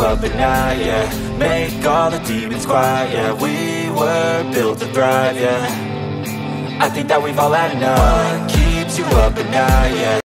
up at night, yeah. Make all the demons quiet, yeah. We were built to thrive, yeah. I think that we've all had enough. What keeps you up at night, yeah.